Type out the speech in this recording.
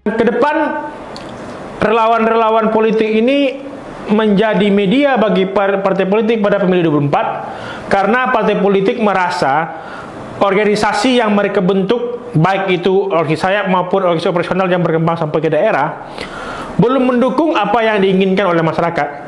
Ke depan relawan-relawan politik ini menjadi media bagi partai politik pada pemilu 2024 karena partai politik merasa organisasi yang mereka bentuk, baik itu organisasi sayap maupun organisasi operasional yang berkembang sampai ke daerah, belum mendukung apa yang diinginkan oleh masyarakat.